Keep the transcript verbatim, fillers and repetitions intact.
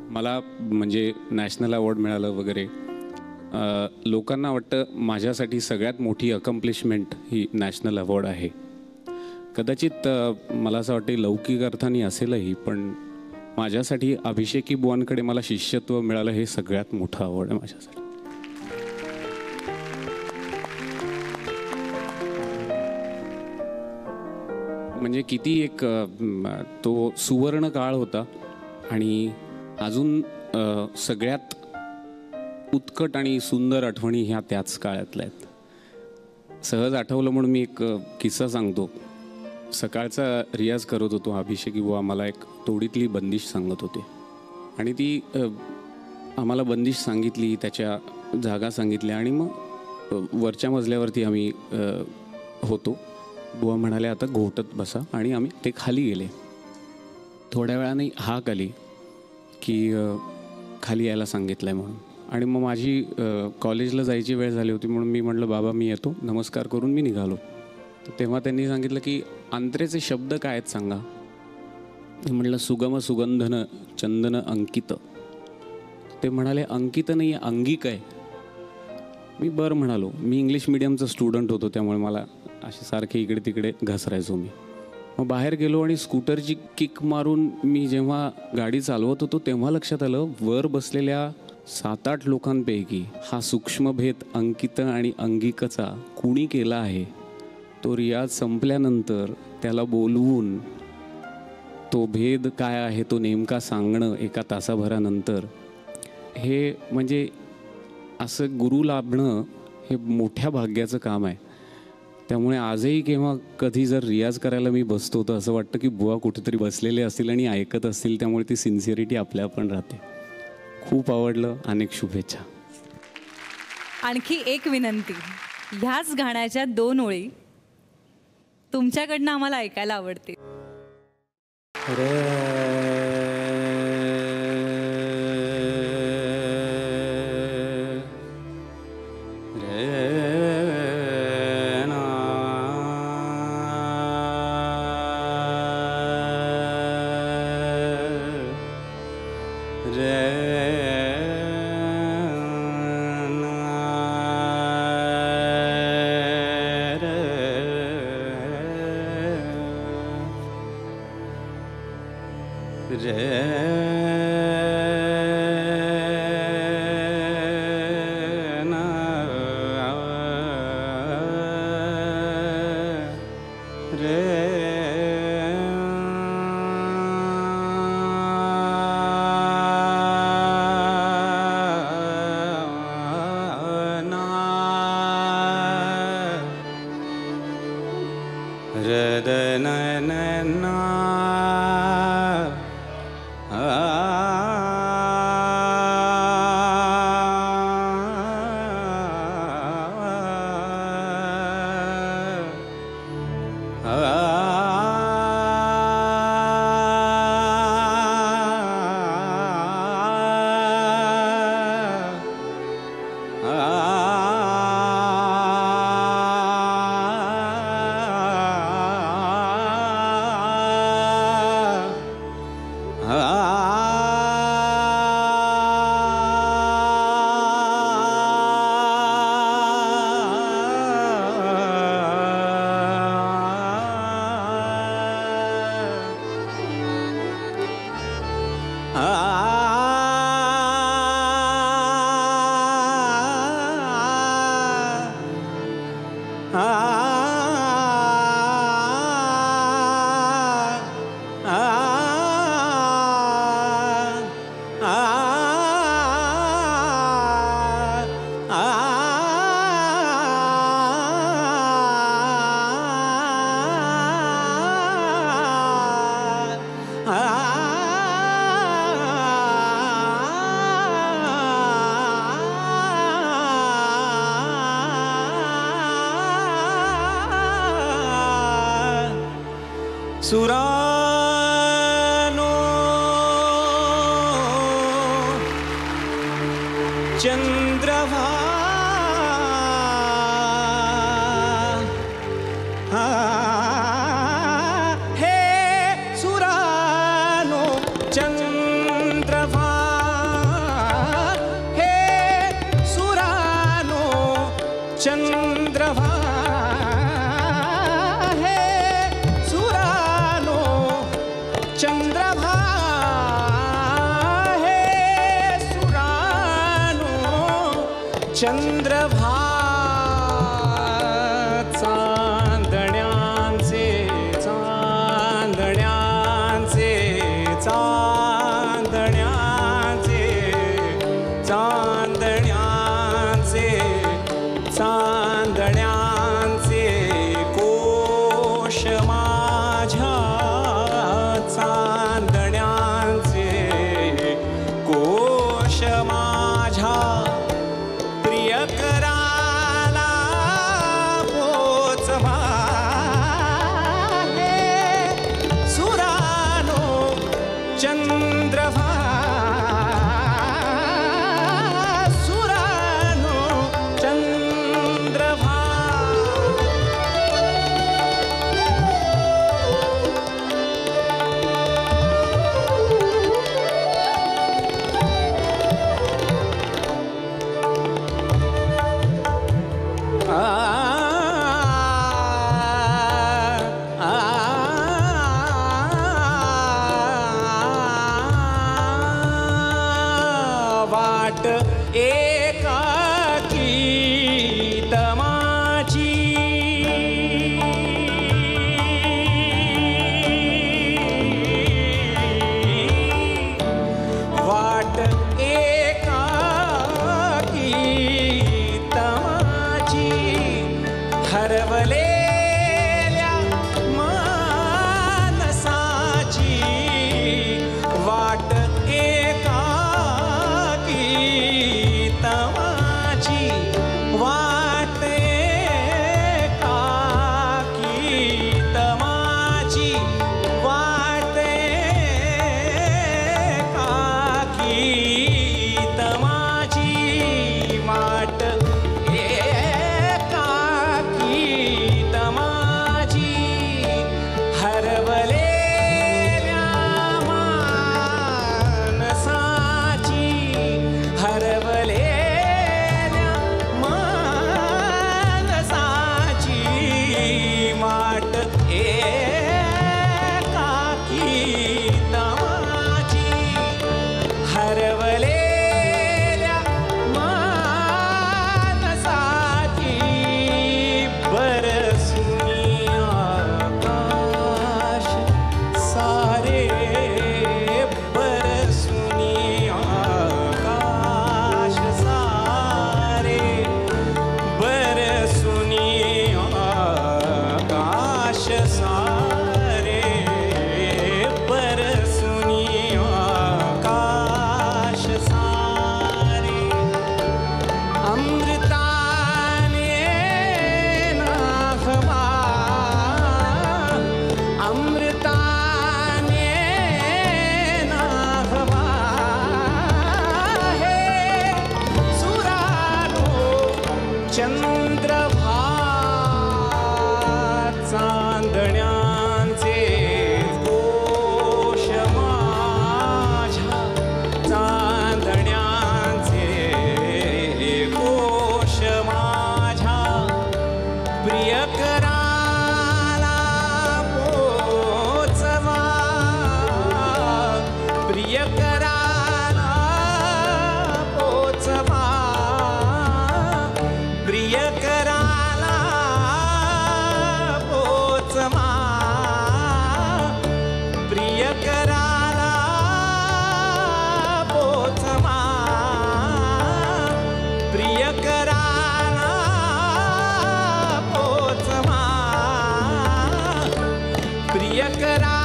मला म्हणजे national award मिळालं वगैरे, लोकांना वाटतं माझ्यासाठी सगळ्यात मोठी अकम्प्लिशमेंट ही नॅशनल अवॉर्ड आहे. कदाचित मला असं वाटतं लौकिक अर्थाने असेलही, पण माझ्यासाठी अभिषेकी बुवांकडे मला शिष्यत्व मिळालं हे सगळ्यात मोठं अवॉर्ड आहे माझ्यासाठी. म्हणजे किती एक तो सुवर्ण काळ होता आणि अजून सगळ्यात उत्कट आणि सुंदर आठवणी ह्या त्याच काळातल्या आहेत. सहज आठवलं म्हणून मी एक किस्सा सांगतो. सकाळचा रियाज करत होतो, अभिषेकी बुवा मला एक तोडीतली बंदिश सांगत होते आणि ती आम्हाला बंदिश सांगितली, त्याच्या जागा सांगितल्या आणि मग वरच्या मजल्यावरती आम्ही होतो. बुवा म्हणाले आता घोटत बसा आणि आम्ही ते खाली गेले. थोड्या वेळाने हाक आली की खाली यायला सांगितलं आहे म्हणून. आणि मग माझी कॉलेजला जायची वेळ झाली होती म्हणून मी म्हटलं बाबा मी येतो, नमस्कार करून मी निघालो. तर तेव्हा त्यांनी सांगितलं की अंतरेचे शब्द काय आहेत सांगा. म्हटलं सुगम सुगंधन चंदन अंकित. ते म्हणाले अंकित नाही आहे, अंगिक आहे. मी बरं म्हणालो. मी इंग्लिश मिडियमचा स्टुडंट होतो त्यामुळे मला असे सारखे इकडे तिकडे घसरायचो मी. मग बाहेर गेलो आणि स्कूटरची किक मारून मी जेव्हा गाडी चालवत होतो तेव्हा लक्षात आलं वर बसलेल्या सात आठ लोकांपैकी हा सूक्ष्मभेद अंकित आणि अंगिकचा कुणी केला आहे. तो रियाज संपल्यानंतर त्याला बोलवून तो भेद काय आहे तो नेमका सांगणं एका तासाभरानंतर, हे म्हणजे असं गुरु लाभणं हे मोठ्या भाग्याचं काम आहे. त्यामुळे आजही केव्हा कधी जर रियाज करायला मी बसतो तर असं वाटतं की बुवा कुठेतरी बसलेले असतील आणि ऐकत असतील. त्यामुळे ती सिन्सिअरिटी आपल्या पण राहते. खूप आवडलं. अनेक शुभेच्छा. आणखी एक विनंती, ह्याच गाण्याच्या दोन ओळी तुमच्याकडनं आम्हाला ऐकायला आवडते. सुरानो चंद्रभा हे सुरानो चंद्रभा चंद्रभा चांदण्यांचे चांदण्यांचे चांदण्यांचे चांदण्यांचे चांदण्यांचे कोश माझ्या चांदण्यांचे कोश माझ्या प्रियकराला पोचवा हे सुरानो चंद्रभा सुरानो चंद्रभा वाट एकाकी तमाची वाट एकाकी तमाची हरवलेल्या मानसाची वाट एकाकी तमाची वाट एकाकी तमाची वाट एकाकी तमाची वाट एकाकी तमाची हरवलेल्या मानसाची हरवलेल्या मानसाची वाट एकाकी तमाची हरवलेल्या मानसाची बरसुनी आकाश सारे बरसुनी आकाश सारे बरसुनी आकाश सारे बरसुनी आकाश सारे अमृताने नाहवा अमृताने नाहवा हे सुरानो चंद्रभा चांदण्यांचे कोश माझ्या चांदण्यांचे कोश माझ्या प्रियकराला पोचवा प्रियकराला पोचवा प्रियकराला पोचवा प्रियकराला पोचवा प्रियकराला पोचवा प्रियकरा